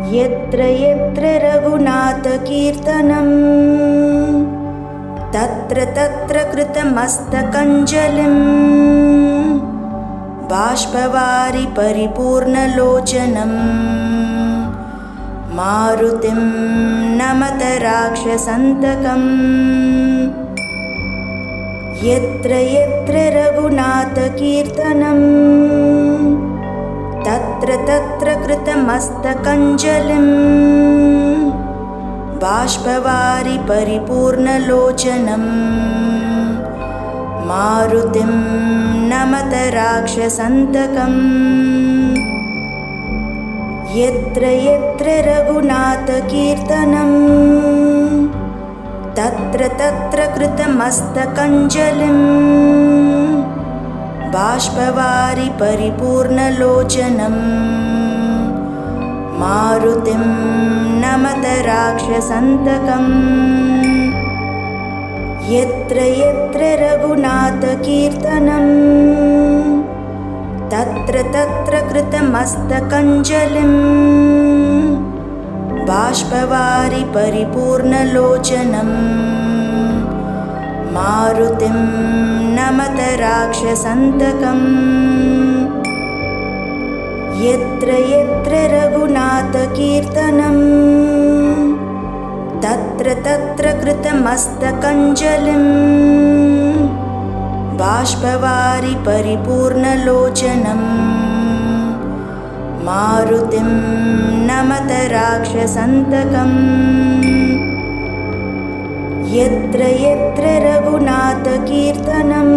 यत्र यत्र रघुनाथ कीर्तनम् तत्र तत्र कृतमस्तकञ्जलिम् बाष्पवारि परिपूर्णलोचनम् मारुतिं नमत राक्षसन्तकम् यत्र यत्र रघुनाथ कीर्तनम् तत्र तत्र कृतमस्तकञ्जलिम् बाष्पवारि परिपूर्णलोचनम् मारुतिं नमत राक्षसन्तकम् यत्र यत्र रघुनाथ कीर्तनम् तत्र तत्र कृतमस्तकञ्जलिम् बाष्पवारि परिपूर्णलोचनम् मारुतिं नमत राक्षसन्तकम् यत्र यत्र रघुनाथ कीर्तनम् तत्र तत्र कृतमस्तकञ्जलिम् बाष्पवारि परिपूर्णलोचनम् मारुतिं नमत राक्षसन्तकम् यत्र यत्र रघुनाथ कीर्तनम् तत्र तत्र कृतमस्तकञ्जलिम् बाष्पवारि परिपूर्णलोचनम् मारुतिं नमत राक्षसन्तकम् यत्र यत्र रघुनाथ कीर्तनम्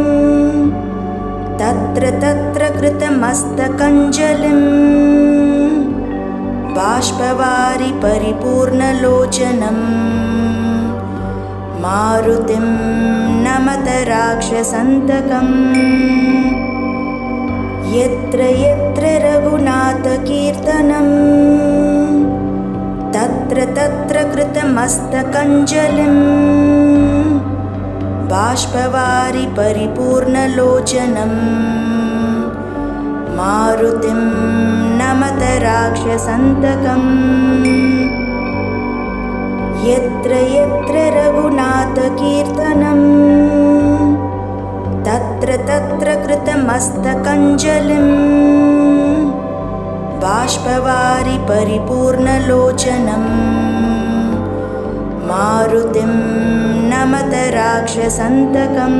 तत्र तत्र कृतमस्तकञ्जलिम् बाष्पवारि परिपूर्णलोचनम् मारुतिं नमत राक्षसन्तकम् यत्र यत्र रघुनाथ कीर्तनम् तत्र तत्र कृतमस्तकञ्जलिम् बाष्पवारि परिपूर्णलोचनम् मारुतिं नमत राक्षसन्तकम् यत्र यत्र रघुनाथ कीर्तनम् तत्र तत्र कृतमस्तकञ्जलिम् बाष्पवारि परिपूर्णलोचनम् मारुतिं नमत राक्षसन्तकम्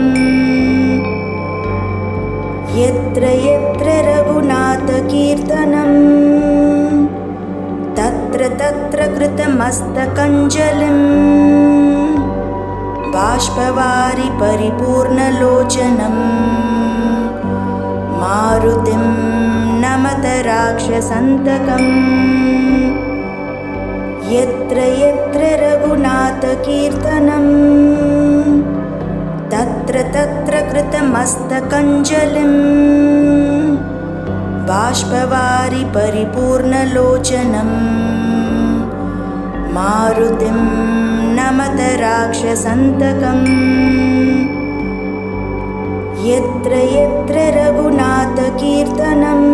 यत्र यत्र रघुनाथ कीर्तनम् तत्र तत्र कृतमस्तकञ्जलिम् बाष्पवारि परिपूर्णलोचनम् मारुतिं नमत राक्षसन्तकम् यत्र यत्र रघुनाथ कीर्तनम् तत्र तत्र कृतमस्तकञ्जलिम् बाष्पवारि परिपूर्णलोचनम् मारुतिं नमत राक्षसन्तकम् यत्र यत्र रघुनाथ कीर्तनम्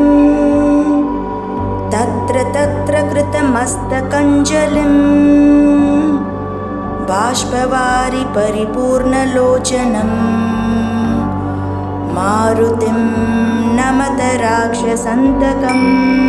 तत्र तत्र कृतमस्तकञ्जलिम् बाष्पवारि परिपूर्णलोचनम् मारुतिं नमत राक्षसन्तकम्